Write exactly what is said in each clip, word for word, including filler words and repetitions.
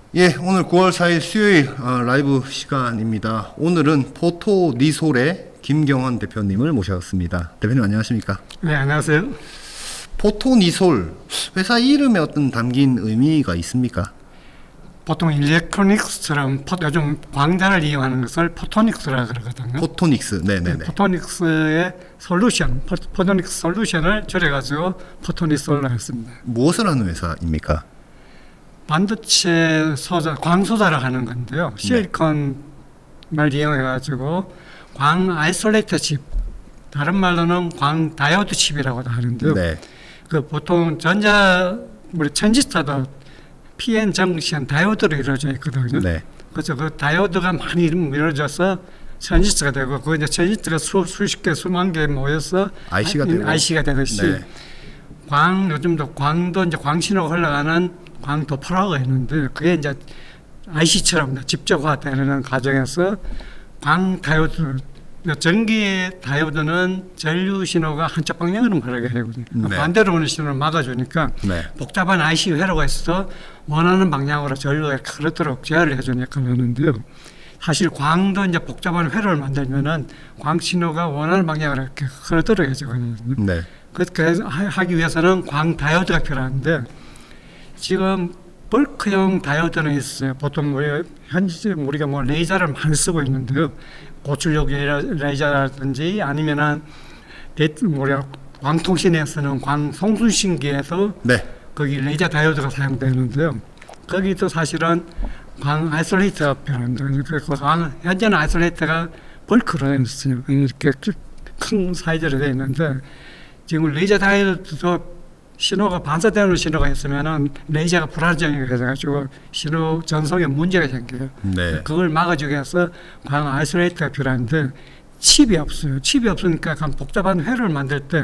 예, 오늘 구월 사일 수요일 어, 라이브 시간입니다. 오늘은 포토니솔의 김경원 대표님을 모셨습니다. 대표님 안녕하십니까? 네, 안녕하세요. 포토니솔 회사 이름에 어떤 담긴 의미가 있습니까? 보통 일렉트로닉스처럼 포, 요즘 광자를 이용하는 것을 포토닉스라고 그러거든요. 포토닉스, 네네네. 네, 포토닉스의 솔루션, 포, 포토닉스 솔루션을 줄여가지고 포토니솔로 했습니다. 무엇을 하는 회사입니까? 반도체 소자, 광소자를 하는 건데요. 실리콘을 네. 이용해가지고 광 아이솔레이터 칩, 다른 말로는 광 다이오드 칩이라고도 하는데요. 네. 그 보통 전자, 우리 트랜지스터도 피엔 정션 다이오드로 이루어져 있거든요. 네. 그래서 그 다이오드가 많이 이루어져서 트랜지스터가 되고, 그 이제 트랜지스터가 수, 수십 개, 수만 개 모여서 아이씨가 되고, 아이씨가 되듯이 네. 광, 요즘도 광도 이제 광신호가 흘러가는 광 도파라고 했는데, 그게 이제 아이씨처럼 집적화되는 과정에서 광 다이오드, 전기의 다이오드는 전류 신호가 한쪽 방향으로 흐르게 되거든요. 네. 반대로 오는 신호를 막아주니까 네. 복잡한 아이씨 회로가 있어서 원하는 방향으로 전류가 흐르도록 제어를 해주는 역할을 하는데요. 사실 광도 이제 복잡한 회로를 만들면은 광 신호가 원하는 방향으로 이렇게 흐르도록 해주거든요. 네. 그래서 하기 위해서는 광 다이오드가 필요한데, 지금 벌크형 다이오드는 있어요. 보통 우리 현재 우리가 뭐 레이저를 많이 쓰고 있는데요. 고출력 레이저라든지 아니면은 우리가 광통신에 쓰는 광송순신기에서 네. 거기 레이저 다이오드가 사용되는데요. 거기도 사실은 광 아이솔레이터가 필요합니다. 그래서 현재는 아이솔레이터가 벌크로 있어요. 이렇게 큰 사이즈로 되어 있는데, 지금 레이저 다이오드도 신호가 반사되는 신호가 있으면은 레이저가 불안정하게 돼가지고 신호 전송에 문제가 생겨요. 네. 그걸 막아주기 위해서 광 아이솔레이터가 필요한데 칩이 없어요. 칩이 없으니까 복잡한 회로를 만들 때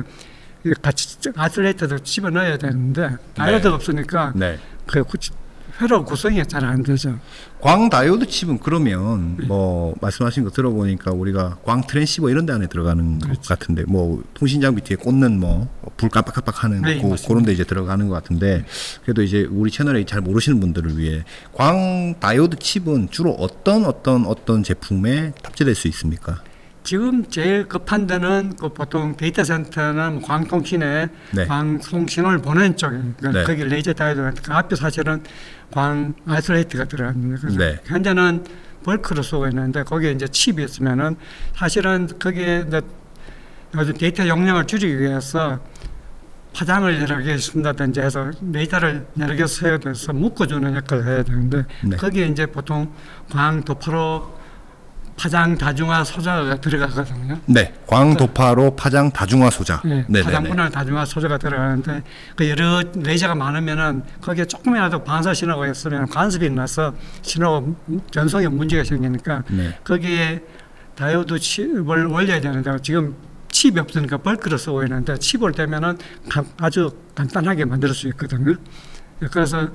같이 아이솔레이터도 집어 넣어야 되는데 다이오드가 네. 없으니까 네. 그 회로 구성이 잘 안 되죠. 광 다이오드 칩은 그러면 네. 뭐 말씀하신 거 들어보니까 우리가 광 트랜시버 이런 데 안에 들어가는 그렇죠. 것 같은데, 뭐 통신 장비 뒤에 꽂는 뭐 불 깜빡깜빡하는 네, 고, 그런 데 이제 들어가는 것 같은데, 그래도 이제 우리 채널에 잘 모르시는 분들을 위해 광 다이오드 칩은 주로 어떤 어떤 어떤 제품에 탑재될 수 있습니까? 지금 제일 급한 데는 그 보통 데이터 센터는 광통신에 네. 광통신을 보내는 쪽에 네. 거기 레이저 다이오드가 그 앞에 사실은 광 아이솔레이터가 들어갑니다. 그래서 네. 현재는 벌크로 쓰고 있는데, 거기에 이제 칩이 있으면은 사실은 거기에 이제 요즘 데이터 용량을 줄이기 위해서 파장을 여러 개 쓴다든지 해서 레이저를 여러 개 써야 돼서 묶어주는 역할을 해야 되는데 네. 거기에 이제 보통 광 도파로 파장 다중화 소자가 들어가거든요. 네, 광 도파로 파장 다중화 소자. 네, 파장 분할 다중화 소자가 들어가는데, 그 여러 레이저가 많으면은 거기에 조금이라도 반사 신호가 있으면 간섭이 나서 신호 전송에 문제가 생기니까 네. 거기에 다이오드 칩을 올려야 되는데, 지금 칩이 없으니까 벌크로 쓰고 있는데, 칩을 대면은 아주 간단하게 만들 수 있거든요. 그래서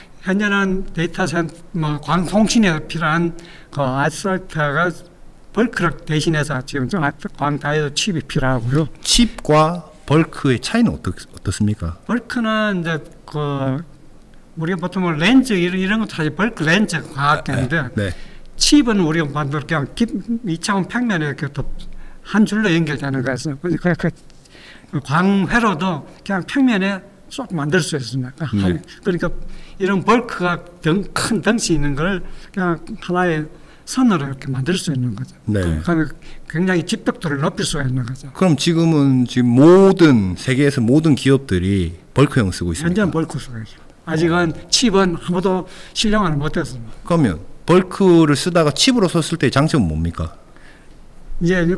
현재는 데이터 센터, 뭐, 광통신에 필요한 그 아이솔레이터가 벌크를 대신해서 지금 광 다이오드 칩이 필요하고요. 칩과 벌크의 차이는 어떻, 어떻습니까? 벌크는 이제 그, 우리가 보통 뭐 렌즈 이런, 이런 것도 사실 벌크 렌즈 과학계인데, 네, 네. 칩은 우리가 만들 그냥 이 차원 평면에 이렇게 한 줄로 연결되는 거여서, 그, 그, 그 광회로도 그냥 평면에 쏙 만들 수 있습니다. 네. 그러니까 이런 벌크가 등, 큰 덩치 있는 걸 그냥 하나의 선으로 이렇게 만들 수 있는 거죠. 네. 굉장히 집적도를 높일 수가 있는 거죠. 그럼 지금은 지금 모든 세계에서 모든 기업들이 벌크형 쓰고 있습니다. 현재는 벌크 쓰고 있어요. 아직은 어. 칩은 아무도 실용화를 못했습니다. 그러면 벌크를 쓰다가 칩으로 썼을 때 장점은 뭡니까? 이제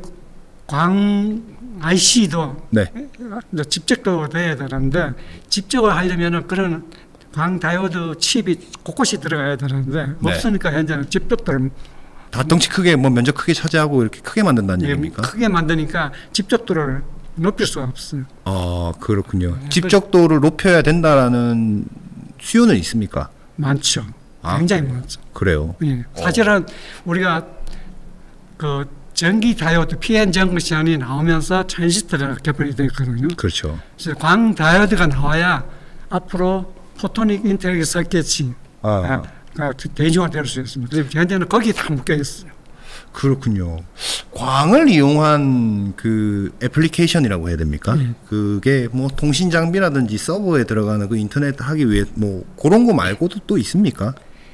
광 아이씨도 네. 집적도로 돼야 되는데, 집적을 하려면은 그런 광 다이오드 칩이 곳곳이 들어가야 되는데 네. 없으니까 현재는 집적도를 다 덩치 크게 뭐 면적 크게 차지하고 이렇게 크게 만든다는 예, 얘기입니까? 크게 만드니까 집적도를 높일 수가 없어요. 아, 그렇군요. 네. 집적도를 높여야 된다라는 수요는 있습니까? 많죠. 아, 굉장히 많죠. 그래요? 예. 사실은 어. 우리가 그 전기 다이오드 피엔 정션이 나오면서 트랜지스터가 개발이 되어 있거든요. 그렇죠. 그래서 광 다이오드가 나와야 앞으로 포토닉 인터랙 서킷이 아. 대중화될 수 있습니다. 현재는 거기 다 묶여 있어요. 그렇군요. 광을 이용한 그 애플리케이션이라고 해야 됩니까? 네. 그게 뭐 통신 장비라든지 서버에 들어가는 그 인터넷 하기 위해 뭐 그런 거 말고도 또 있습니까?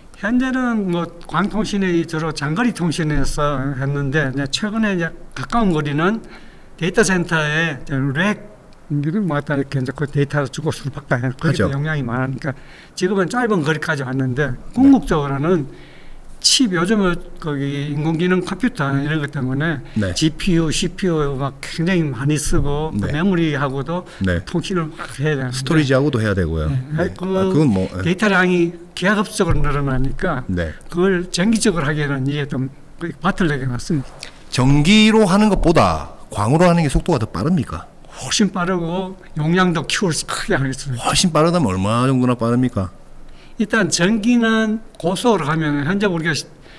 현재는 뭐 광통신이 주로 장거리 통신에서 했는데 이제 최근에 이제 가까운 거리는 데이터 센터에 렉 이런 뭐다 이렇게 이제 그 데이터를 주고 수박다 해. 거기도 영향이 많으니까 지금은 짧은 거리까지 왔는데 궁극적으로는 칩 요즘은 거기 인공지능 컴퓨터 이런 것 때문에 네. 지피유, 씨피유 막 굉장히 많이 쓰고 네. 메모리하고도 네. 통신을 막 해야 되는데 스토리지하고도 해야 되고요. 네. 네. 그 아, 그건 뭐 데이터량이 기하급수적으로 늘어나니까 네. 그걸 전기적으로 하기에는 이게 좀 바틀렉이 맞습니다. 전기로 하는 것보다 광으로 하는 게 속도가 더 빠릅니까? 훨씬 빠르고 용량도 키울 수 크게 하겠습니다. 훨씬 빠르다면 얼마 정도나 빠릅니까? 일단 전기는 고속으로 하면 현재 우리가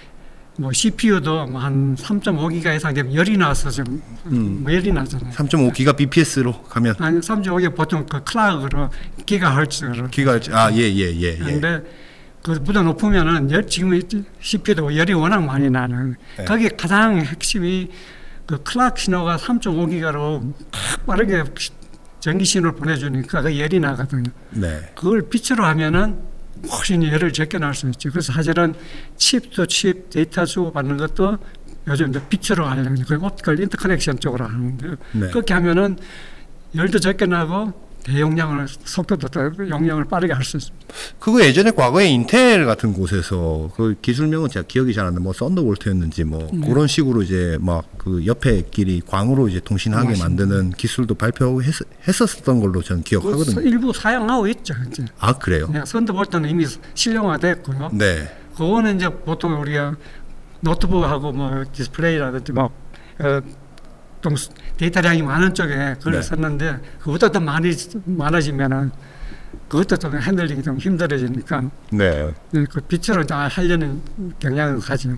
뭐 씨피유도 한 삼 점 오 기가 이상 되면 열이 나서 좀 음. 뭐 열이 나잖아요. 삼 점 오 기가 비피에스로 가면 아니 삼 점 오 기가 보통 그 클락으로 기가헤르츠로 기가헤르츠 아예예예 예, 예, 예. 근데 그보다 높으면은 열 지금 씨피유도 열이 워낙 많이 나는 네. 거기 가장 핵심이 그 클락 신호가 삼 점 오 기가로 빠르게 전기 신호를 보내주니까 그 열이 나거든요. 네. 그걸 빛으로 하면은 훨씬 열을 적게 날 수 있죠. 그래서 사실은 칩도 칩 데이터 주고받는 것도 요즘 이제 빛으로 하려고 그리고 옵티컬 인터커넥션 쪽으로 하는데 네. 그렇게 하면은 열도 적게 나고 대용량을 속도도 더 용량을 빠르게 할 수 있습니다. 그거 예전에 과거에 인텔 같은 곳에서 그 기술명은 제가 기억이 잘 안 나는데 뭐 썬더볼트였는지 뭐 네. 그런 식으로 이제 막 그 옆에 길이 광으로 이제 통신하게 맞습니다. 만드는 기술도 발표하고 했, 했었던 걸로 저는 기억하거든요. 그 일부 사용하고 있죠. 이제. 아 그래요? 네, 썬더볼트는 이미 실용화됐고요. 네. 그거는 이제 보통 우리가 노트북하고 뭐 디스플레이라든지 뭐 어, 좀 데이터량이 많은 쪽에 그걸 네. 썼는데 그것보다 더 많이 많아지면은 그것도 좀 핸들링이 좀 힘들어지니까 네. 그 빛으로 다 하려는 경향을 가지고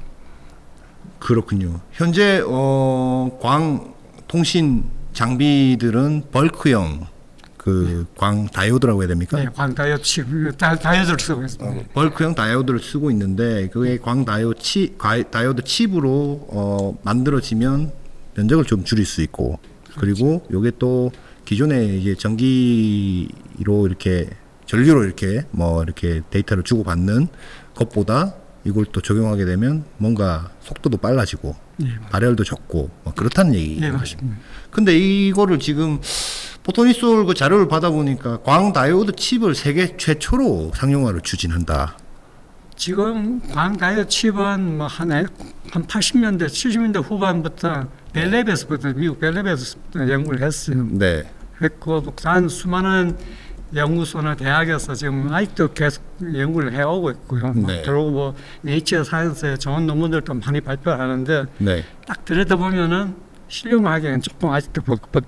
그렇군요. 현재 어, 광 통신 장비들은 벌크형 그 광 다이오드라고 해야 됩니까? 네, 광 다이오드 칩 다, 다이오드를 쓰고 있습니다. 어, 벌크형 다이오드를 쓰고 있는데 그게 광 다이오드 칩 다이오드 칩으로 어, 만들어지면 면적을 좀 줄일 수 있고 그리고 요게 또 기존에 이제 전기로 이렇게 전류로 이렇게 뭐 이렇게 데이터를 주고받는 것보다 이걸 또 적용하게 되면 뭔가 속도도 빨라지고 네, 발열도 적고 뭐 그렇다는 얘기. 네, 맞습니다. 근데 이거를 지금 포토니솔 그 자료를 받아보니까 광 다이오드 칩을 세계 최초로 상용화를 추진한다. 지금 광 다이오드 칩은 뭐 한 한 팔십 년대, 칠십 년대 후반부터 벨랩에서부터 미국 벨랩에서 연구를 했어요. 네. 했고 한 수많은 연구소나 대학에서 지금 아직도 계속 연구를 해오고 있고요. 네. 그리고 뭐 네이처 사이언스에 좋은 논문들도 많이 발표하는데 네. 딱 들여다보면은 실용화하기에는 조금 아직도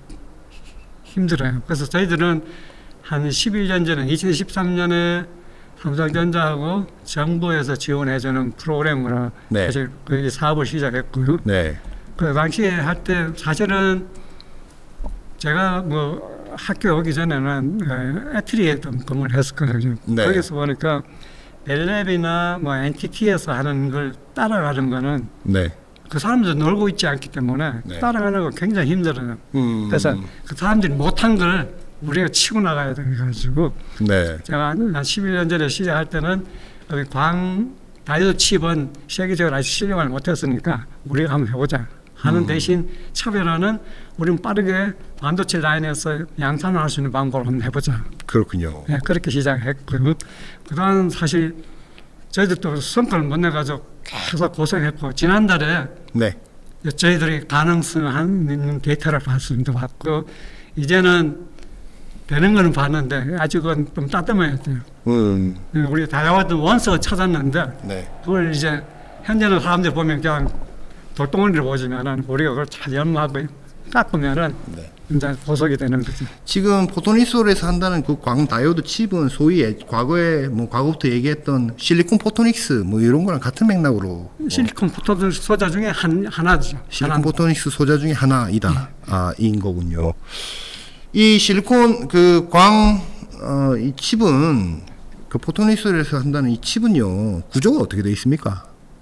힘들어요. 그래서 저희들은 한 십일 년 전에 이천십삼 년에 삼성전자하고 정부에서 지원해주는 프로그램으로 네. 사실 그 사업을 시작했고요. 네. 그 당시에 할 때 사실은 제가 뭐 학교 오기 전에는 애트리에 좀 근무를 했었거든요. 네. 거기서 보니까 벨랩이나 뭐 엔티티에서 하는 걸 따라가는 거는 네. 그 사람들 놀고 있지 않기 때문에 네. 따라가는 거 굉장히 힘들어요. 음. 그래서 그 사람들이 못한 걸 우리가 치고 나가야 돼가지고 네. 제가 한 십일 년 전에 시작할 때는 광 다이오드 칩은 세계적으로 아직 실용을 못했으니까 우리가 한번 해보자 하는 음. 대신 차별화는 우리는 빠르게 반도체 라인에서 양산을 할 수 있는 방법을 한번 해보자. 그렇군요. 네, 그렇게 시작했고요. 그다음 사실 저희들도 성과를 못 내가지고 계속 고생했고 지난달에 네. 저희들이 가능성 있는 데이터를 봤습니다. 봤고 이제는 되는 거는 봤는데 아직은 좀 따뜻해야 돼요. 음. 우리 다양한 원석을 찾았는데 네. 그걸 이제 현재는 사람들 보면 그냥 돌덩어리를 보지면은 우리가 그걸 잘 연마하고 깎으면은 네. 이제 보석이 되는 거죠. 지금 포토닉스에서 한다는 그 광 다이오드 칩은 소위 과거에 뭐 과거부터 얘기했던 실리콘 포토닉스 뭐 이런 거랑 같은 맥락으로 실리콘 포토닉스 소자 중에 한 하나죠. 실리콘 하나. 포토닉스 소자 중에 하나이다. 네. 아인 거군요. 이 실리콘 그 광 어, 이 칩은 그 그 포토닉스에서 한다는 이 칩은요 구조가 어떻게 되어 있습니까?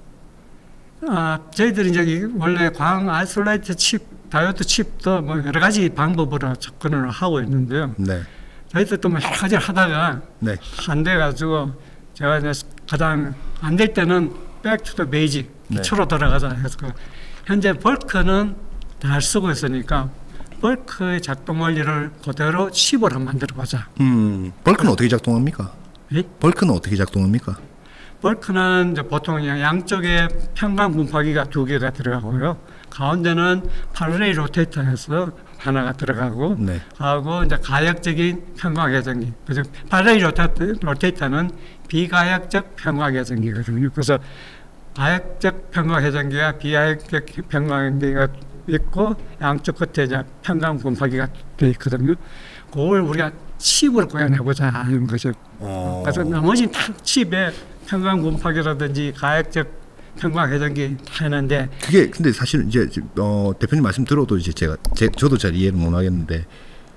아, 저희들이 이제 원래 광 아이솔레이트 칩, 다이오드 칩도 뭐 여러 가지 방법으로 접근을 하고 있는데요. 네. 저희들도 뭐 여러 가지를 하다가 네. 안 돼가지고 제가 이제 가장 안 될 때는 백투더 베이직 기초로 네. 돌아가자 해서 현재 벌크는 잘 쓰고 있으니까 벌크의 작동 원리를 그대로 칩으로 만들어 보자. 음, 벌크는 어떻게 작동합니까? 예? 벌크는 어떻게 작동합니까? 벌크는 이제 보통 양쪽에 평강 분파기가 두 개가 들어가고요. 가운데는 파라레이 로테이터에서 하나가 들어가고, 네. 하고 이제 가역적인 평강 회전기. 그래서 파라레이 로테이터는 비가역적 평강 회전기거든요. 그래서 가역적 평강 회전기와 비가역적 평강 회전기가 있고 양쪽 끝에 이제 평강 분파기가 되어 있거든요. 그걸 우리가 칩으로 구현해보자 하는 거죠. 어. 그래서 나머지 다 칩에 평강 분파기라든지 가역적 평강 회전기 하는데 그게 근데 사실 이제 어, 대표님 말씀 들어도 이제 제가 제, 저도 잘 이해를 못 하겠는데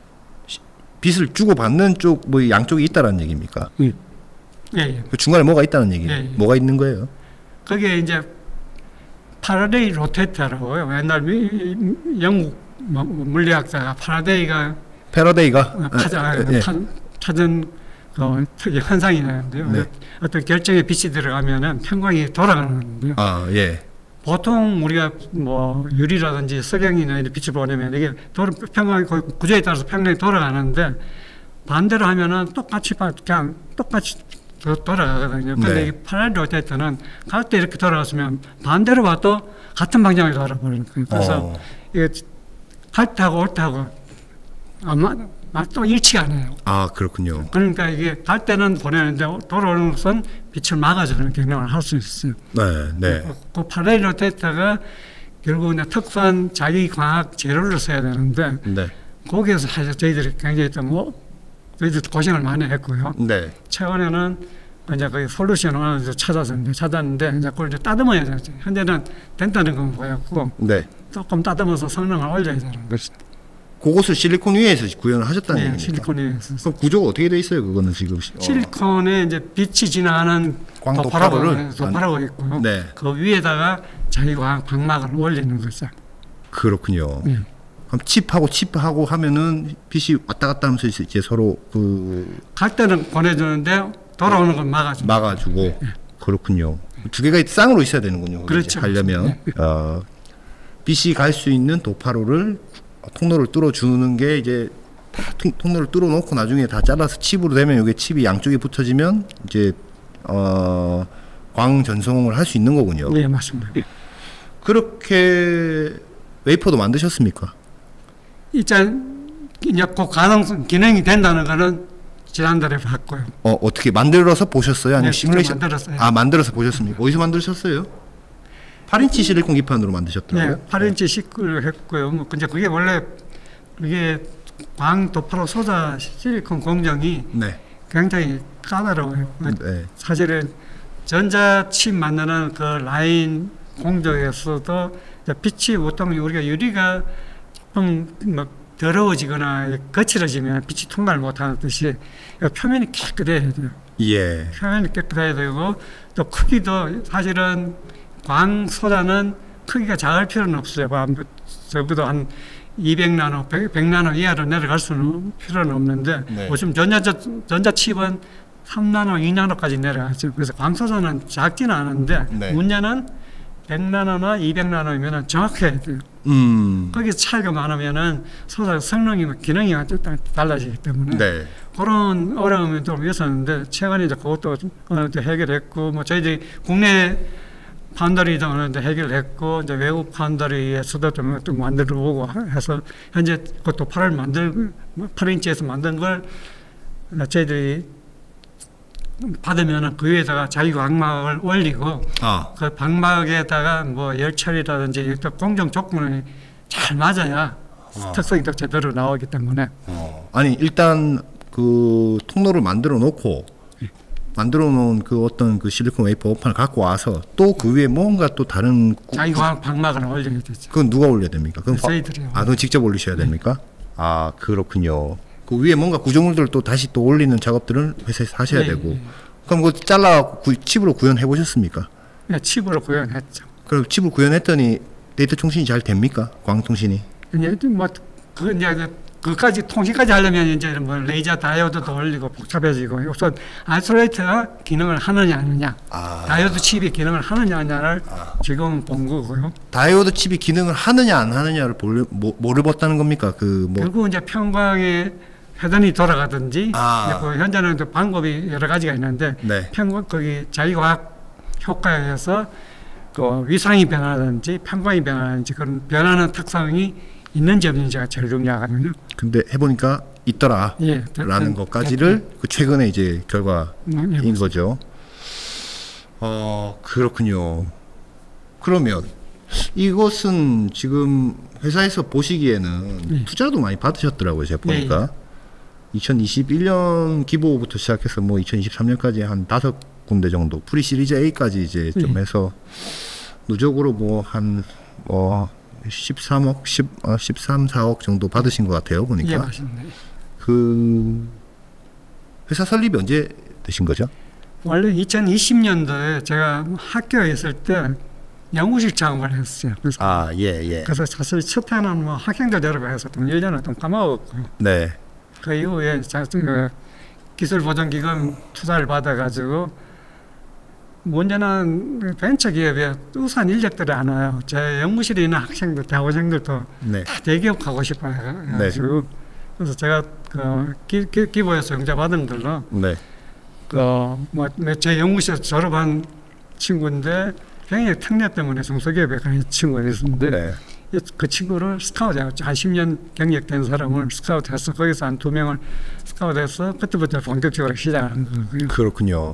빚을 주고 받는 쪽 뭐 양쪽이 있다라는 얘기입니까? 예. 예, 예. 그 중간에 뭐가 있다는 얘기예요? 예, 예. 뭐가 있는 거예요? 그게 이제 파라데이 로테이터라고요. 옛날 미, 영국 물리학자가 파라데이가 패러데이가 파자, 예. 파, 찾은 그 특이 현상이 나는데요. 네. 어떤 결정에 빛이 들어가면은 평광이 돌아가는데요. 아 예. 보통 우리가 뭐 유리라든지 석영이나 이런 빛을 보내면 이게 돌 평광이 구조에 따라서 평광이 돌아가는데 반대로 하면은 똑같이 그냥 똑같이 돌아가거든요. 근데 네. 이 파라레일 로테이터는 갈 때 이렇게 돌아갔으면 반대로 봐도 같은 방향으로 돌아버리는 거예요. 그래서 어. 이게 갈 때하고 올 때하고 아마 또 일치가 안 해요. 아 그렇군요. 그러니까 이게 갈 때는 보내는데 돌아오는 것은 빛을 막아주는 기능을 할 수 있어요. 네, 네. 그, 그 파라레일 로테이터가 결국 이제 특수한 자기 광학 재료를 써야 되는데 네. 거기에서 사실 저희들이 굉장히 좀 뭐, 저희들도 고생을 많이 했고요. 네. 최근에는 이제 그 솔루션을 찾아서 이제 찾았는데 이제 그걸 이제 따듬어야 되죠. 현재는 된다는 건 보였고 네. 조금 따듬어서 성능을 올려야 되는 것이. 그것을 실리콘 위에서 구현을 하셨다는 네, 얘기입니까? 실리콘 위에서. 그럼 구조가 어떻게 돼 있어요? 그거는 지금 실리콘에 이제 빛이 지나가는 광 도파라를 도파를 도파라고 있고요. 네. 그 위에다가 자기광 방막을 올리는 거죠. 그렇군요. 네. 그럼 칩하고 칩하고 하면은 빛이 왔다 갔다 하면서 이제 서로 그 갈 때는 보내주는데 돌아오는 건 막아줘. 막아주고 네. 그렇군요. 두 개가 쌍으로 있어야 되는군요. 그렇죠. 하려면 네. 어, 빛이 갈 수 있는 도파로를 통로를 뚫어주는 게 이제 다 통, 통로를 뚫어놓고 나중에 다 잘라서 칩으로 되면 이게 칩이 양쪽에 붙어지면 이제 어, 광 전송을 할 수 있는 거군요. 네, 맞습니다. 그렇게 웨이퍼도 만드셨습니까? 이제 이제 그 가능성 기능이 된다는 거는 지난달에 봤고요. 어 어떻게 만들어서 보셨어요? 아니면 네, 시뮬레이션? 만들었어요. 아 만들어서 보셨습니까? 어디서 만드셨어요? 팔 인치 실리콘 기판으로 만드셨더라고요. 네, 팔 인치 시크를 했고요. 뭐 근데 그게 원래 그게 광 도파로 소자 실리콘 공정이 네. 굉장히 까다로워요. 네. 사실은 전자칩 만드는 그 라인 공정에서도 빛이 보통 우리가 유리가 좀 막 더러워지거나 거칠어지면 빛이 통과를 못하는 듯이 표면이 깨끗해야 돼요. 예. 표면이 깨끗해야 되고 또 크기도 사실은 광 소자는 크기가 작을 필요는 없어요. 적어도 한 이백 나노, 백, 백 나노 이하로 내려갈 수는 필요는 없는데 네. 요즘 전자 전자칩은 삼 나노, 이 나노까지 내려가죠. 그래서 광 소자는 작지는 않은데 네. 문제는 백 나노나 이백 나노이면 정확해야 돼요. 음. 거기서 차이가 많으면은 소자 성능이 기능이 완전 달라지기 때문에 네. 그런 어려움이 좀 있었는데 최근에 이제 그것도 어느 정도 해결했고 뭐 저희들이 국내 파운더리도 어느 정도 해결했고 이제 외국 파운더리에서도 좀, 좀 만들어 보고 해서 현재 그것도 팔을 만들 팔 인치에서 만든 걸 저희들이 받으면 그 위에다가 자기 광막을 올리고 아. 그 방막에다가 뭐 열처리라든지 공정 조건이 잘 맞아야 어. 특성이 더 제대로 나오기 때문에 어. 아니 일단 그 통로를 만들어 놓고 만들어 놓은 그 어떤 그 실리콘 웨이퍼 오판을 갖고 와서 또 그 위에 뭔가 또 다른 자기 광 방막을 올려야 되죠. 그건 누가 올려야 됩니까? 그건 저희들이요. 아, 그건 직접 올리셔야 됩니까? 아, 그렇군요. 그 위에 뭔가 구조물들을 또 다시 또 올리는 작업들은 회사에서 하셔야 네, 되고 네. 그럼 그 잘라 칩으로 구현해 보셨습니까? 네, 칩으로 구현했죠. 그럼 칩을 구현했더니 데이터 통신이 잘 됩니까? 광통신이? 이제 뭐그 이제 그까지 통신까지 하려면 이제 뭐 레이저 다이오드도 올리고 복잡해지고 우선 아이솔레이터가 기능을 하느냐 아니냐, 아. 다이오드 칩이 기능을 하느냐 아니냐를 아. 지금 본 거고요. 다이오드 칩이 기능을 하느냐 안 하느냐를 볼, 뭐, 뭐를 봤다는 겁니까? 그 뭐. 결국 이제 평광에 회전이 돌아가든지 아. 그 현재는 또 방법이 여러 가지가 있는데 네. 평광 거기 자기과학 효과에 의해서 그 위상이 변하든지 평광이 변하든지 그런 변하는 특성이 있는지 없는지가 제일 중요하거든요. 근데 해보니까 있더라 예, 라는 것까지를 그 최근에 이제 결과인 예, 거죠. 어 그렇군요. 그러면 이것은 지금 회사에서 보시기에는 예. 투자도 많이 받으셨더라고요. 제가 보니까 예. 이천이십일 년 기보부터 시작해서 뭐 이천이십삼 년까지 한 다섯 군데 정도 프리 시리즈 A까지 이제 좀 예. 해서 누적으로 뭐 한 뭐 십삼억, 십, 어, 십삼, 사억 정도 받으신 것 같아요, 보니까. 예, 맞습니다. 그 회사 설립이 언제 되신 거죠? 원래 이천이십 년도에 제가 학교에 있을 때 연구실 창업을 했어요. 그래서 아, 예, 예. 그래서 사실 첫 해는 뭐 학생들 여러 해서 돈 일 년을 좀 까먹었고요. 네. 그 이후에 그 기술보전기금 투자를 받아가지고 문제는 벤처기업에 우수한 인력들이 안 와요. 제 연구실에 있는 학생들, 대학원생들도 네. 다 대기업 가고 싶어 해가지고 네. 그래서 제가 그 기, 기, 기부에서 영자 받은 걸로 네. 그뭐제 연구실에서 졸업한 친구인데 굉장히 특례 때문에 중소기업에 간 친구가 있었는데 네. 그 친구를 스카우트해서 한 십 년 경력된 사람을 스카우트해서 거기서 한 두 명을 스카우트해서 그때부터 본격적으로 시작한 거고요. 그렇군요.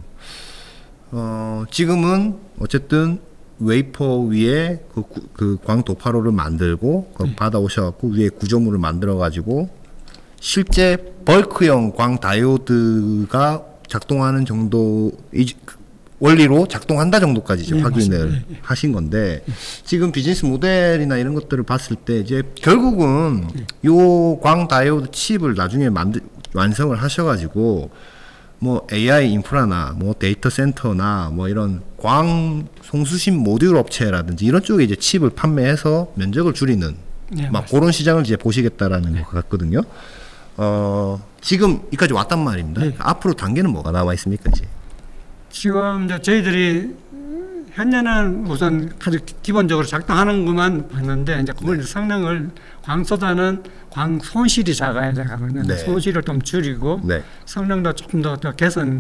어, 지금은 어쨌든 웨이퍼 위에 그, 그 광도파로를 만들고 그 네. 받아오셔갖고 위에 구조물을 만들어가지고 실제 벌크형 광 다이오드가 작동하는 정도 원리로 작동한다 정도까지 이제 네, 확인을 네, 네. 하신 건데 지금 비즈니스 모델이나 이런 것들을 봤을 때 이제 결국은 네. 요 광 다이오드 칩을 나중에 만들 완성을 하셔가지고 뭐 에이아이 인프라나 뭐 데이터 센터나 뭐 이런 광 송수신 모듈 업체라든지 이런 쪽에 이제 칩을 판매해서 면적을 줄이는 네, 막 그런 시장을 이제 보시겠다라는 네. 것 같거든요. 어 지금 여기까지 왔단 말입니다. 네. 앞으로 단계는 뭐가 나와 있습니까 이제? 지금 이제 저희들이 현재는 우선 아주 기본적으로 작동하는 것만 봤는데 이제 그걸 네. 성능을 광소다는 광 손실이 작아야 되거든요. 네. 손실을 좀 줄이고 네. 성능도 조금 더, 더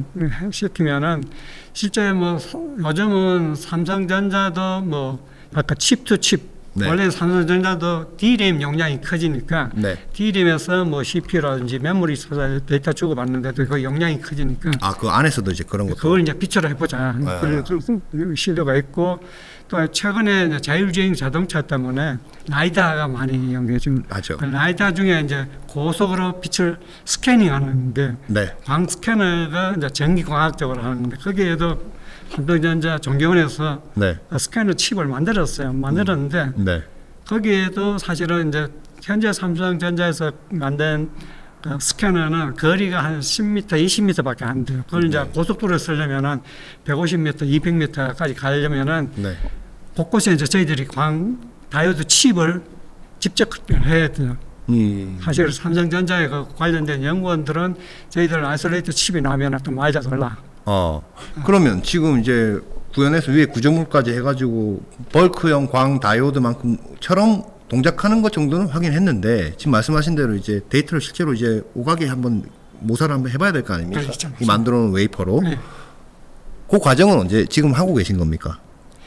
개선시키면은 실제 뭐 요즘은 삼성전자도 뭐 아까 칩 투 칩 네. 원래 삼성전자도 디램 용량이 커지니까 네. 디램에서 뭐 씨피유라든지 메모리 있어서 데이터 주고받는데도 그 용량이 커지니까 아 그 안에서도 이제 그런 것도 그걸 이제 비춰라 해보자 네. 그런 시도가 있고 또 최근에 자율주행 자동차 때문에 라이다가 많이 이용돼 지금 그 라이다 중에 이제 고속으로 빛을 스캐닝하는데 네. 광 스캐너가 이제 전기광학적으로 하는데 거기에도 삼성전자 종교원에서 네. 스캐너 칩을 만들었어요. 만들었는데 네. 거기에도 사실은 이제 현재 삼성전자에서 만든 그 스캐너는 거리가 한 십 미터, 이십 미터밖에 안 돼요. 그걸 네. 이제 고속도로에 쓰려면은 백오십 미터, 이백 미터까지 가려면은 네. 곳곳에 이제 저희들이 광 다이오드 칩을 직접 해야 돼요. 음. 사실 삼성전자에 그 관련된 연구원들은 저희들 아이솔레이트 칩이 나면 또 많이 달라. 어 그러면 지금 이제 구현해서 위에 구조물까지 해가지고 벌크형 광 다이오드만큼처럼 동작하는 것 정도는 확인했는데 지금 말씀하신 대로 이제 데이터를 실제로 이제 오가게 한번 모사를 한번 해봐야 될 거 아닙니까? 그렇죠. 이 만들어놓은 웨이퍼로 네. 그 과정은 언제 지금 하고 계신 겁니까?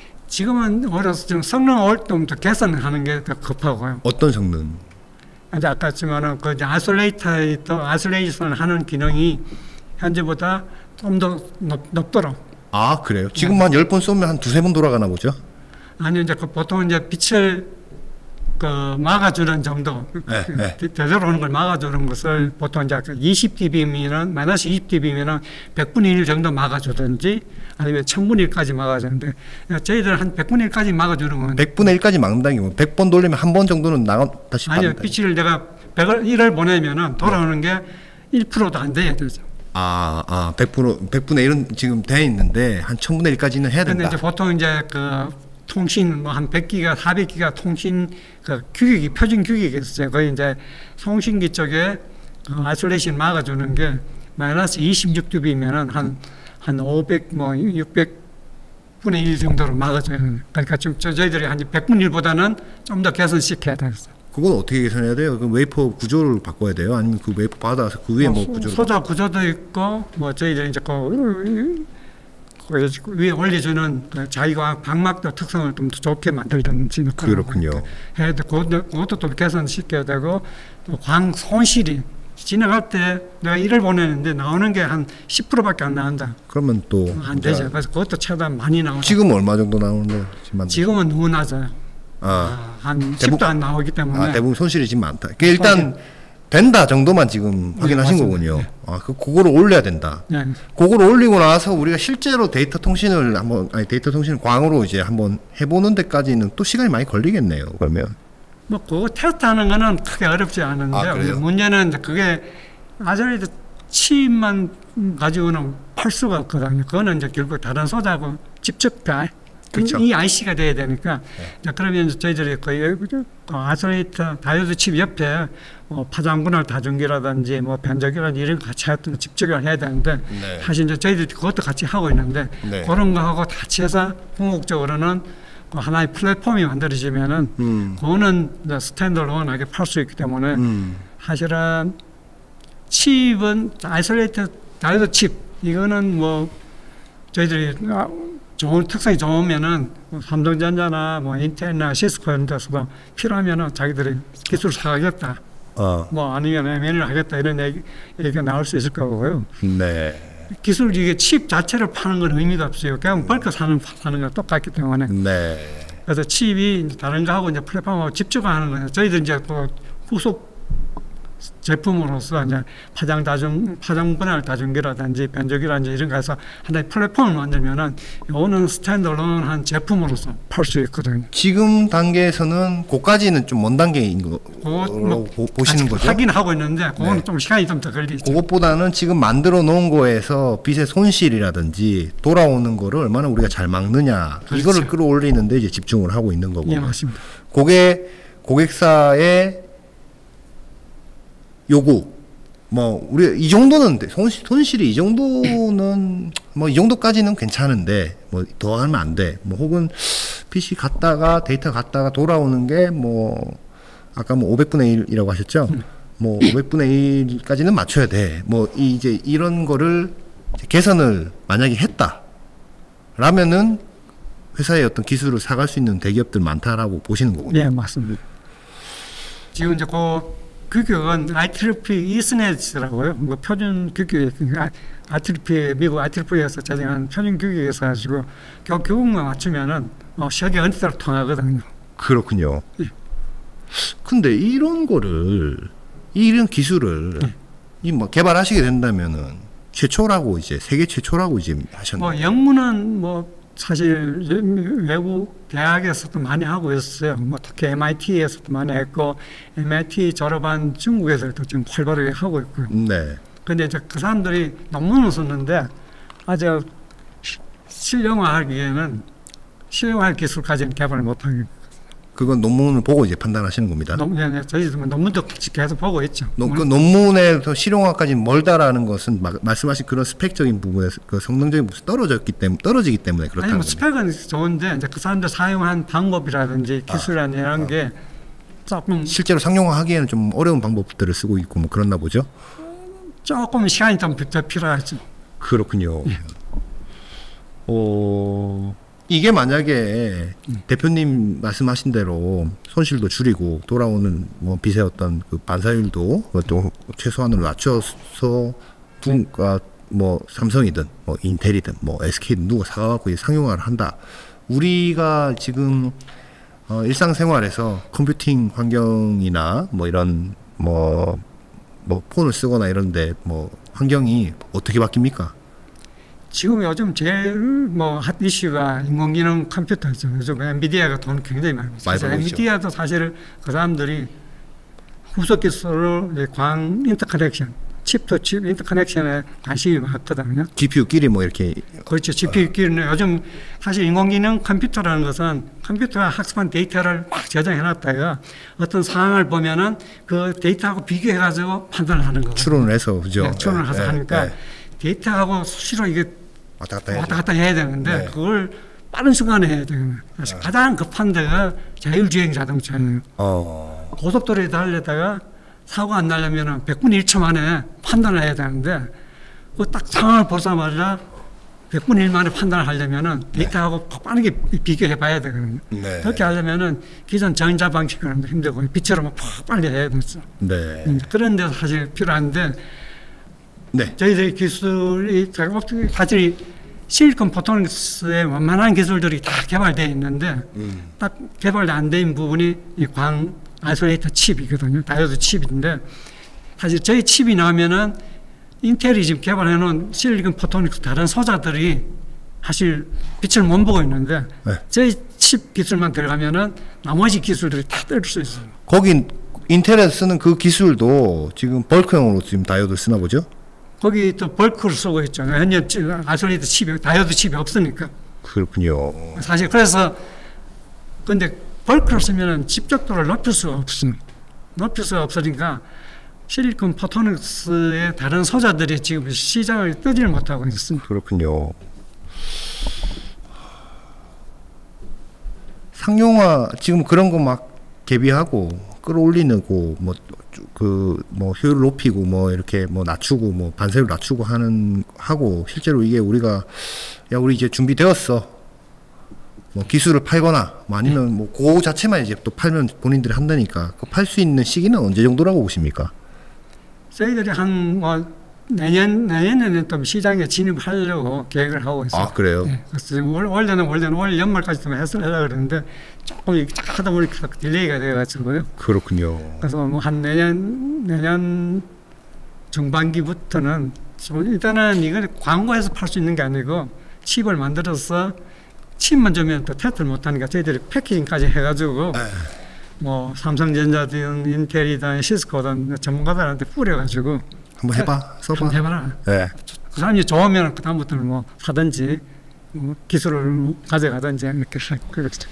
지금은 어려서 지금 성능을 좀 더 개선하는 게 더 급하고요. 어떤 성능? 이제 아까 했지만은 그 아이솔레이터의 또 아이솔레이션 하는 기능이 현재보다 좀 더 높도록. 아 그래요? 지금만 열 번 쏘면 한 두세 번 돌아가나 보죠? 아니요, 이제 그 보통 이제 빛을 그 막아주는 정도, 네, 네. 되돌아오는 걸 막아주는 것을 보통 이제 이십 디비엠이면 마이너스 이십 디비엠이면 백분의 일 정도 막아주든지 아니면 천분의 일까지 막아주는데 저희들 한 백분의 일까지 막아주는 건 백분의 일까지 막는다는 게 백 번 돌리면 한 번 정도는 나가 다시 아니요, 빛을 내가 백을 일을 보내면은 돌아오는 게 일 퍼센트도 안 돼야 되죠. 아, 아, 백 퍼센트, 백 분의 일은 지금 돼 있는데 한 천분의 일까지는 해야 된다. 근데 이제 보통 이제 그 통신 뭐 한 백 기가, 사백 기가 통신 그 규격이 표준 규격이 있어요. 거의 이제 송신기 쪽에 그 아이솔레이션 막아주는 게 마이너스 이십육 듀비면은 한 한 오백 뭐 육백 분의 일 정도로 막아줘요. 그러니까 지금 저희들이 한 백 분의 일보다는 좀 더 개선시켜야 되겠어요. 그건 어떻게 개선해야 돼요? 그 웨이퍼 구조를 바꿔야 돼요? 아니면 그 웨이퍼 받아서 그 위에 뭐, 뭐 구조를 소자 구조도 있고 뭐 저희들이 이제 그 위에 올려주는 그 자기가 방막도 특성을 좀 더 좋게 만들든지 그렇군요. 해야 되고 그것도 좀 개선시켜야 되고 또 광 손실이 진행할 때 내가 일을 보내는데 나오는 게 한 십 퍼센트밖에 안 나온다. 그러면 또 안 되죠. 그래서 그것도 최대한 많이 나오죠. 지금 얼마 정도 나오는데 지금 지금은 너무 낮아요. 아, 아, 한 십도 안 나오기 때문에. 아, 대부분 손실이 지금 많다. 그러니까 일단 손실. 된다 정도만 지금 네, 확인하신 맞습니다. 거군요. 네. 아, 그 그거를 올려야 된다. 네. 그거를 올리고 나서 우리가 실제로 데이터 통신을 한번 아니 데이터 통신을 광으로 이제 한번 해보는 데까지는 또 시간이 많이 걸리겠네요. 그러면. 뭐 그거 테스트하는 거는 크게 어렵지 않은데 아, 문제는 그게 아저리드 칩만 가지고는 팔 수가 없거든요. 그거는 이제 결국 다른 소자하고 직접 다 그렇죠. 이 아이씨가 돼야 되니까 네. 그러면 저희들이 거의 아이솔레이터 다이오드 칩 옆에 뭐 파장 분할 다중기라든지 뭐 변적이라든지 이런 거 같이 집적을 해야 되는데 네. 사실 이제 저희들이 그것도 같이 하고 있는데 네. 그런 거하고 같이 해서 궁극적으로는 하나의 플랫폼이 만들어지면은 음. 그거는 스탠더론하게 팔 수 있기 때문에 음. 사실은 칩은 아이솔레이터 다이오드 칩 이거는 뭐 저희들이 좋은 특성이 좋으면은 삼성전자나 뭐 인텔이나 시스코 이런 데서도 필요하면은 자기들이 기술을 사가겠다. 어. 뭐 아니면 엠앤을 하겠다 이런 얘기, 얘기가 나올 수 있을 거고요. 네. 기술 이게 칩 자체를 파는 건 의미가 없어요. 그냥 벌크 사는 사는 거 똑같기 때문에. 네. 그래서 칩이 다른 거하고 이제 플랫폼하고 집중하는 거예요. 저희들 이제 또 후속 제품으로서 이제 파장 다중 파장 분할 다중기라든지 변적이라든지 이런 거에서 하나의 플랫폼을 만들면은 이거는 스탠드얼론한 제품으로서 팔 수 있거든요. 지금 단계에서는 그까지는 좀 먼 단계인 거 뭐, 보시는 거죠? 하긴 하고 있는데 그건 네. 좀 시간이 좀 더 걸리죠. 그것보다는 지금 만들어 놓은 거에서 빛의 손실이라든지 돌아오는 거를 얼마나 우리가 잘 막느냐 그렇죠. 이거를 끌어올리는데 이제 집중을 하고 있는 거고. 예, 맞습니다. 그게 고객사의 요구 뭐 우리 이 정도는 손실, 손실이 이 정도는 뭐 이 정도까지는 괜찮은데 뭐 더 하면 안 돼. 뭐 혹은 피씨 갔다가 데이터 갔다가 돌아오는 게 뭐 아까 뭐 오백분의 일이라고 하셨죠? 뭐 오백분의 일까지는 맞춰야 돼. 뭐 이제 이런 거를 개선을 만약에 했다. 라면은 회사의 어떤 기술을 사갈 수 있는 대기업들 많다라고 보시는 거군요. 네, 맞습니다. 지금 이제 그 규격은 아이트리피 이스넷이라고요. 뭐 표준 규격, 아이트리피 미국 아이트리피에서 제정한 표준 규격에서 가지고 그 규격만 맞추면은 어, 세계 어느 때로 통하거든요. 그렇군요. 예. 근데 이런 거를 이런 기술을 예. 이 뭐 개발하시게 된다면은 최초라고 이제 세계 최초라고 이제 하셨나요? 뭐 영문은 뭐 사실 외국 대학에서도 많이 하고 있어요. 뭐 특히 엠아이티에서도 많이 했고 엠아이티 졸업한 중국에서도 지금 활발하게 하고 있고요. 네. 근데 이제 그 사람들이 논문을 썼는데 아주 실용화하기에는 실용화할 기술까지는 개발을 못하겠고. 그건 논문을 보고 이제 판단하시는 겁니다. 논문, 네, 저희도 논문도 계속 보고 있죠. 논, 그 논문에서 실용화까지 멀다라는 것은 마, 말씀하신 그런 스펙적인 부분에서 그 성능적인 부분에서 떨어졌기 때문에 떨어지기 때문에 그렇다는 아니 뭐 스펙은 좋은데 이제 그 사람들 사용한 방법이라든지 기술이라든지 아, 이런 아. 게 조금 실제로 상용화하기에는 좀 어려운 방법들을 쓰고 있고 뭐 그렇나 보죠. 조금 시간이 좀 더 필요하죠. 그렇군요. 예. 어. 이게 만약에 음. 대표님 말씀하신 대로 손실도 줄이고 돌아오는 뭐 빛의 어떤 그 반사율도 또 최소한으로 낮춰서 누가 뭐 삼성이든 뭐 인텔이든 뭐 에스케이든 누가 사갖고 상용화를 한다. 우리가 지금 어 일상생활에서 컴퓨팅 환경이나 뭐 이런 뭐 뭐 폰을 쓰거나 이런데 뭐 환경이 어떻게 바뀝니까? 지금 요즘 제일 뭐 핫 이슈가 인공지능 컴퓨터죠. 요즘 엔비디아가 돈 굉장히 많이 벌죠. 엔비디아도 사실 그 사람들이 후속 기술로 광 인터커넥션, 칩도 칩 인터커넥션에 관심이 많거든요. 지피유끼리 뭐 이렇게. 그렇죠. 지피유끼리는 요즘 사실 인공지능 컴퓨터라는 것은 컴퓨터가 학습한 데이터를 막 저장해놨다가 어떤 상황을 보면은 그 데이터하고 비교해가지고 판단을 하는 거거든요. 추론을 해서 그죠. 네, 추론을 해서 네, 하니까 네. 데이터하고 수시로 이게 왔다 갔다, 왔다 갔다 해야 되는데 네. 그걸 빠른 시간에 해야 되는. 사실 네. 가장 급한 데가 자율주행 자동차예요. 어. 고속도로에 달리다가 사고 안 나려면 백분의 일 초 만에 판단을 해야 되는데 그 딱 상황을 보자마자 백분의 일 만에 판단을 하려면 데이터하고 네. 빠르게 비교해 봐야 되거든요. 네. 그렇게 하려면 기존 전자 방식은 힘들고 빛으로 팍 빨리 해야 되죠. 네. 그런 데서 사실 필요한데 네. 저희들의 기술이 사실 실리콘 포토닉스의 완만한 기술들이 다 개발되어 있는데 음. 딱 개발 안 된 부분이 이 광 아이솔레이터 칩이거든요. 다이오드 칩인데 사실 저희 칩이 나오면은 인텔이 지금 개발해 놓은 실리콘 포토닉스 다른 소자들이 사실 빛을 못 보고 있는데 네. 저희 칩 기술만 들어가면은 나머지 기술들이 다 뜰 수 있어요. 거긴 인텔에서 쓰는 그 기술도 지금 벌크형으로 지금 다이오드 쓰나 보죠? 거기 또 벌크를 쓰고 있잖아요. 현재 아이솔레이터 칩이 다이오드 칩이 없으니까. 그렇군요. 사실 그래서 근데 벌크를 쓰면 집적도를 높일 수가 없습니다. 높일 수가 없으니까 실리콘 포토닉스의 다른 소자들이 지금 시장을 뜨지를 못하고 있습니다. 그렇군요. 상용화 지금 그런 거 막 개비하고 끌어올리는 뭐 그 뭐 효율을 높이고 뭐 이렇게 뭐 낮추고 뭐 반세를 낮추고 하는 하고 실제로 이게 우리가 야 우리 이제 준비되었어. 뭐 기술을 팔거나 뭐 아니면 뭐 그 자체만 이제 또 팔면 본인들이 한다니까 그 팔 수 있는 시기는 언제 정도라고 보십니까? 저희들이 한 뭐 내년 내년에는 또 시장에 진입하려고 계획을 하고 있어요. 아 그래요? 네. 그래서 원래는 원래는 올 연말까지 좀 해서 하려고 그러는데 조금 하다 보니까 딜레이가 돼가지고요. 그렇군요. 그래서 뭐 한 내년 내년 중반기부터는 일단은 이걸 광고해서 팔 수 있는 게 아니고 칩을 만들어서 칩만 주면 또 테스트를 못하니까 저희들이 패키징까지 해가지고 에이. 뭐 삼성전자든 인텔이든 시스코든 전문가들한테 뿌려가지고 한번 해봐 써봐 한번 해봐라. 네. 그 사람이 좋으면 그 다음부터는 뭐 사든지 뭐 기술을 가져가든지 이렇게 그렇죠.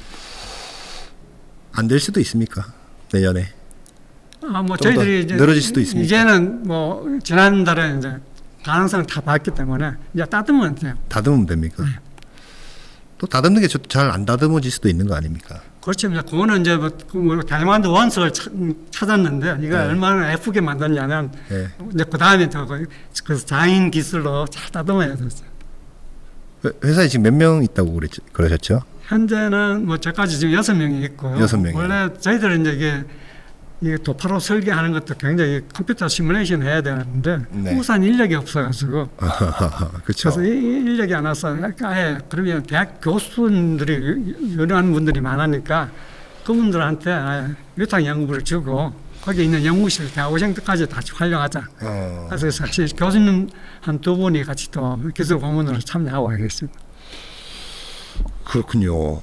안 될 수도 있습니까 내년에? 아 뭐 저희들이 이제 늘어질 수도 있습니까? 이제는 뭐 지난달에 이제 가능성을 다 봤기 때문에 이제 따듬으면 돼요. 다듬으면 됩니까? 네. 또 다듬는 게 잘 안 다듬어질 수도 있는 거 아닙니까? 그렇죠. 그거는 이제 뭐, 뭐 다이아몬드 원석을 찾았는데 이거 네. 얼마나 예쁘게 만드냐면 네. 이제 그 다음에 저 그 장인 기술로 잘 다듬어야 됐어요. 회사에 지금 몇 명 있다고 그랬, 그러셨죠? 현재는 뭐 저까지 지금 여섯 명이 있고요. 여섯 명이. 원래 저희들은 이제 이게 이게 도파로 설계하는 것도 굉장히 컴퓨터 시뮬레이션 해야 되는데 네. 우선 인력이 없어가지고 그렇죠. 그래서 인력이 안 와서 아예 그러면 대학 교수분들이 연구하는 분들이 많으니까 그분들한테 아예 유탁 연구를 주고 거기에 있는 연구실 대학원생들까지 같이 활용하자. 어. 그래서 사실 교수님 한 두 분이 같이 또 기술 고문으로 참여하고 하겠습니다. 그렇군요.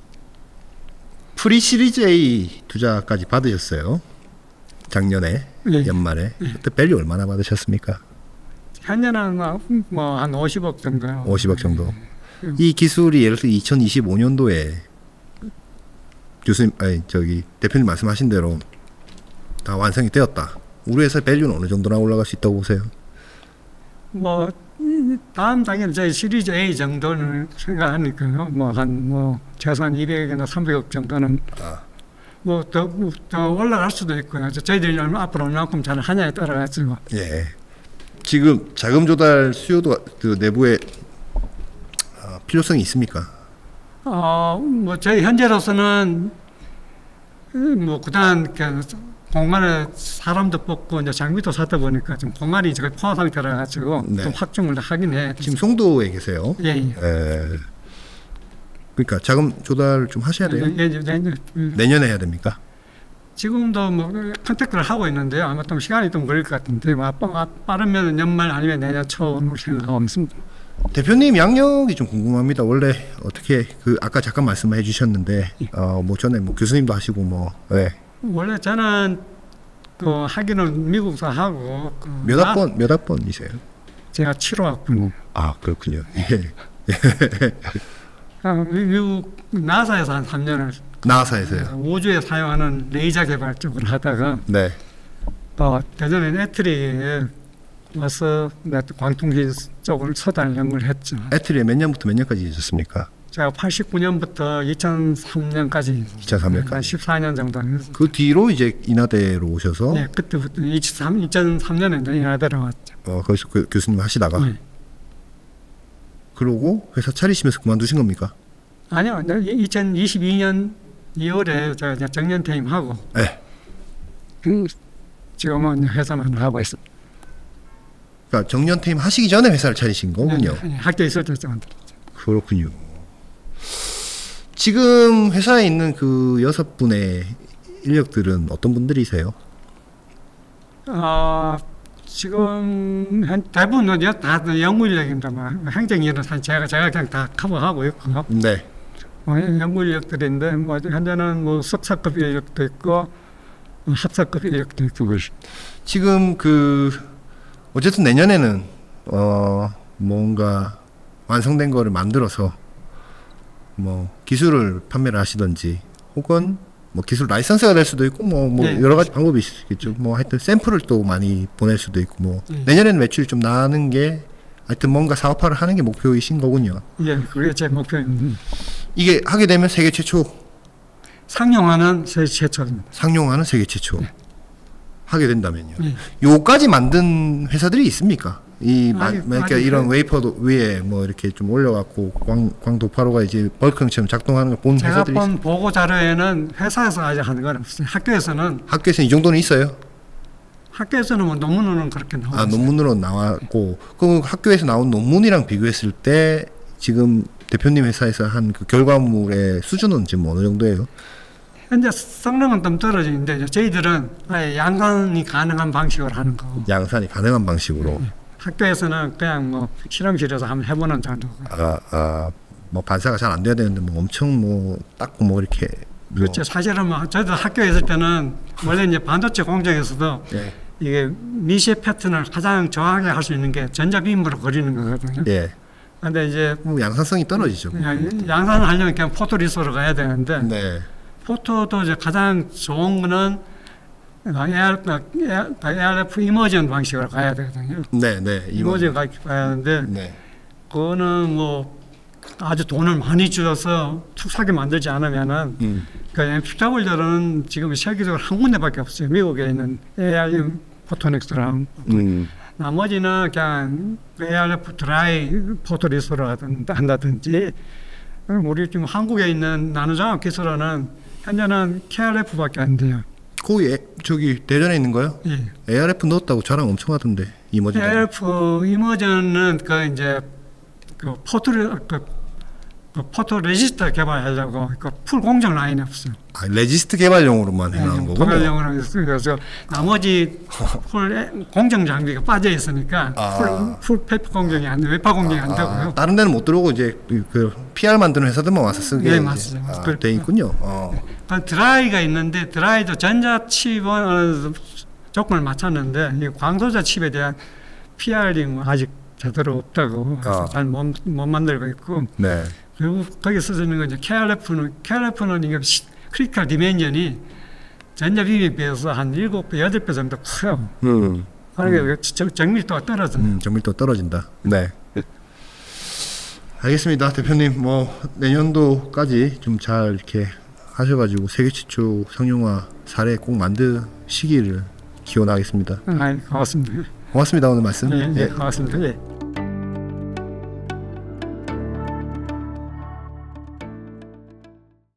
프리 시리즈 A 투자까지 받으셨어요. 작년에 네. 연말에 네. 그때 밸류 얼마나 받으셨습니까? 현재는 뭐 한 오십억 정도요. 오십억 정도. 네. 이 기술이 예를 들어 이천이십오 년도에 교수님, 아니 저기 대표님 말씀하신 대로 다 완성이 되었다. 우리 회사 밸류는 어느 정도나 올라갈 수 있다고 보세요? 뭐 다음 단계는 저희 시리즈 A 정도는 생각하니까요. 뭐 한 뭐 최소한 이백억이나 삼백억 정도는 아. 뭐 더 더 올라갈 수도 있고요. 저희들이 앞으로 얼마만큼 잘 하냐에 따라가지고. 예. 지금 자금 조달 수요도 그 내부에 어, 필요성이 있습니까? 어, 뭐 저희 현재로서는 뭐 그다음 공간에 사람도 뽑고 이제 장비도 사다 보니까 좀 공간이 저기 포화 상태라 가지고 네. 좀 확충을 하긴 해. 지금 송도에 계세요? 예. 예. 예. 그러니까 자금 조달 좀 하셔야 돼요. 예, 예, 내년, 내년에 해야 됩니까? 지금도 뭐 컨택트를 하고 있는데요. 아마 좀 시간이 좀 걸릴 것 같은데 뭐 빠르면 연말 아니면 내년 초로 생각하고 있습니다. 대표님 양력이 좀 궁금합니다. 원래 어떻게 그 아까 잠깐 말씀해 주셨는데 어 뭐 전에 뭐 교수님도 하시고 뭐 네. 원래 저는 그 하기는 미국서 하고 그 몇 학번 몇 학번이세요? 제가 칠 호 학번. 아 그렇군요. 예. 아, 미국 나사에서 한 삼 년을 나사에서요. 우주에 사용하는 레이저 개발 쪽을 하다가 네. 또 대전에 애트리에 와서 광통신 쪽을 서달 연구를 했죠. 애트리에 몇 년부터 몇 년까지 있었습니까? 제가 팔십구 년부터 이천삼 년까지 이천삼 년까지 십사 년 정도 했어요. 그 뒤로 이제 인하대로 오셔서 네, 그때부터 이천삼 년에 인하대로 왔죠. 어, 거기서 그, 교수님 하시다가 네. 그러고 회사 차리시면서 그만두신 겁니까? 아니요, 이천이십이 년 이월에 제가 정년 퇴임하고 네. 그 지금은 회사만 하고 있습니다. 그러니까 정년 퇴임 하시기 전에 회사를 차리신 거군요. 네, 네, 학교에 있을 때 그렇군요. 지금 회사에 있는 그 여섯 분의 인력들은 어떤 분들이세요? 어, 지금 한 대부분은 다 연구 인력입니다. 뭐 행정일은 제가 제가 그냥 다 커버하고 있고. 네. 뭐 연구 인력들인데 뭐 현재는 뭐 석사급 인력도 있고 학사급 인력도 있고. 지금 그 어쨌든 내년에는 어 뭔가 완성된 거를 만들어서 뭐 기술을 판매를 하시든지 혹은 뭐 기술 라이선스가 될 수도 있고 뭐, 뭐 네. 여러 가지 방법이 있겠죠. 뭐 하여튼 샘플을 또 많이 보낼 수도 있고 뭐 네. 내년에는 매출이 좀 나는 게 하여튼 뭔가 사업화를 하는 게 목표이신 거군요. 예, 그게 제 목표입니다. 이게 하게 되면 세계 최초 상용화는 세계 최초입니다. 상용화는 세계 최초 네. 하게 된다면요. 네. 요까지 만든 회사들이 있습니까? 이 마, 아니, 그러니까 아니, 이런 그- 웨이퍼 위에 뭐 이렇게 좀 올려갖고 광 광도파로가 이제 벌크형처럼 작동하는 걸 본 제가 회사들이 있... 본 보고 자료에는 회사에서 아직 하는 건 없어요. 학교에서는 학교에서 이 정도는 있어요. 학교에서는 뭐 논문으로는 그렇게 나오고 아 있어요. 논문으로 나왔고 그 학교에서 나온 논문이랑 비교했을 때 지금 대표님 회사에서 한 그 결과물의 수준은 지금 어느 정도예요? 현재 성능은 좀 떨어지는데 저희들은 아예 양산이 가능한 방식으로 하는 거고 양산이 가능한 방식으로. 학교에서는 그냥 뭐 실험실에서 한번 해보는 정도. 아, 아, 뭐 반사가 잘 안 돼야 되는데 뭐 엄청 뭐 닦고 뭐 이렇게. 뭐. 그렇죠. 사실은 뭐 저도 학교에 있을 때는 원래 이제 반도체 공장에서도 예. 이게 미세 패턴을 가장 정확하게 할 수 있는 게 전자비임으로 그리는 거거든요. 예. 근데 이제 뭐 양산성이 떨어지죠. 양산을 하려면 그냥 포토리소로 가야 되는데 네. 포토도 이제 가장 좋은 거는 에이알에프 이머전 방식으로 가야 되거든요. 네, 네. 이머전 가야 하는데 네. 그거는 뭐 아주 돈을 많이 주어서 투사하게 만들지 않으면은 음. 그 엠피더블유는 지금 세계적으로 한 군데밖에 없어요. 미국에 있는 에이알 포토닉스랑 음. 나머지는 그냥 에이알에프 드라이 포토리소로 한다든지 우리 지금 한국에 있는 나노장학 기술원은 현재는 케이알에프밖에 안 돼요. 거기 에, 저기 대전에 있는 거요? 예. 에이알에프 넣었다고 자랑 엄청 하던데 이머지. 에이알에프 이머전은 그 이제 그 포토리 그, 그 포토 레지스터 개발하려고 그 풀 공정 라인이 없어요. 아, 레지스트 개발용으로만 해놓은 거군요. 개발용으로 했어요. 그래서 나머지 풀 공정 장비가 빠져 있으니까 아. 풀, 풀 페이퍼 공정이 안 돼, 웨파 공정이 안 되고요. 아, 다른 데는 못 들어오고 이제 그, 그 피알 만드는 회사들만 와서 쓰게 네, 이제, 맞습니다. 아, 그- 돼 있군요. 어. 그 드라이가 있는데 드라이도 전자칩은 조건을 맞췄는데 이 광소자 칩에 대한 피알이 아직 제대로 없다고 아. 잘 못 못 만들고 있고 네. 그리고 거기 쓰는 건 이제 케이알에프는 케이알에프는 이게 크리티컬 디멘전이 전자비에 비해서 한 일곱 배, 여덟 배 정도 커요. 음. 그러니까 정- 정밀도가 떨어져요. 음, 정밀도 떨어진다. 네. 알겠습니다, 대표님. 뭐 내년도까지 좀 잘 이렇게 하셔가지고 세계 최초 상용화 사례 꼭 만드시기를 기원하겠습니다. 아, 고맙습니다. 고맙습니다, 오늘 말씀. 예, 예, 예. 고맙습니다. 예.